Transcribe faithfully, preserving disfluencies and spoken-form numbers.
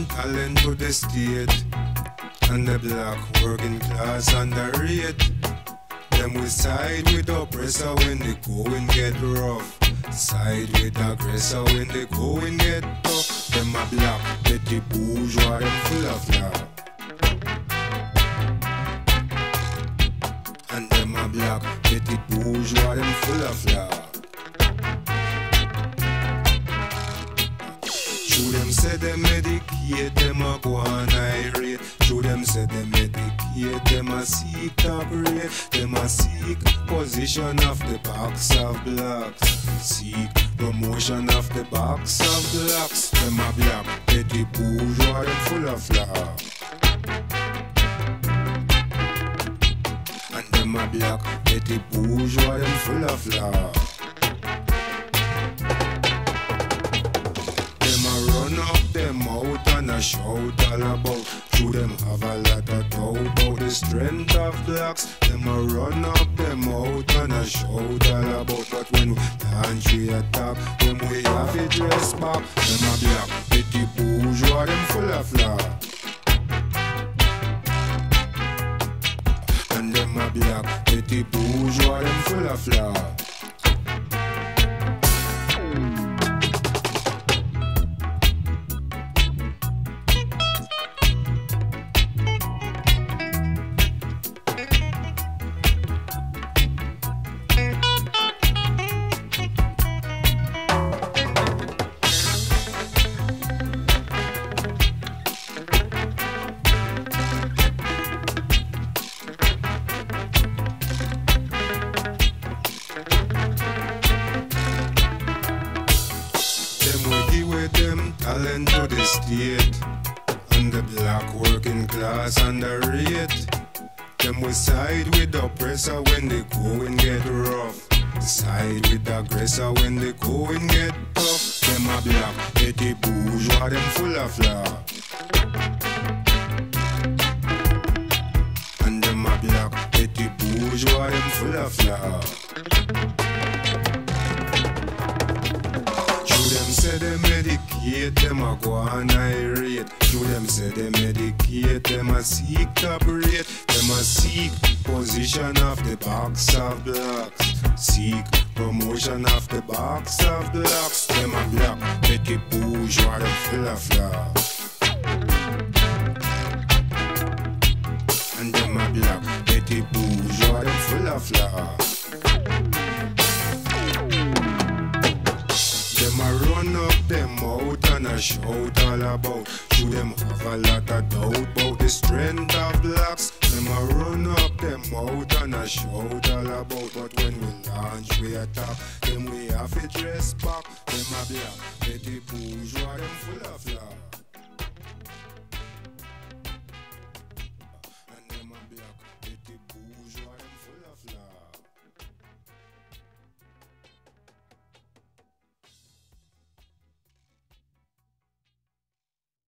talent to the state, and the black working class underrate. Them we side with oppressor when the going get rough. Side with aggressor when the going get tough. Them a black petty bourgeois, them full of love. And them a black petty bourgeois, them full of love. Show them say them medicate, them a go on irate. Show them say them medicate, them a seek top rate. Them a seek position of the box of blacks. Seek promotion of the box of blacks. Them a black petty bourgeois, them full of love. And them a black petty bourgeois, them full of love. Run up them out and a shout all about. Through them have a lot of doubt about the strength of blacks. Them a run up them out and a shout all about. But when we dance we attack, them we have it dress back. Them a black petty bourgeois, them full of love. And them a black petty bourgeois, them full of love. Talent to the state, and the black working class underrate. Them we side with the oppressor when they going get rough. Side with the aggressor when they going get tough. Them a black petty bourgeois, them full of love. And them a black petty bourgeois, them full of love. Them say they medicate, them a go on irate. To them say they medicate, them a seek top rate. Them a seek position of the box of blacks. Seek promotion of the box of blacks. Them a black petty bourgeois, them full of love. And them a black petty bourgeois, them full of love. Them a run up them out and a shout all about. To them have a lot of doubt about the strength of blacks. Them a run up them out and a shout all about. But when we launch we attack, them we have to dress back. Them a black petty bourgeois, them full of love.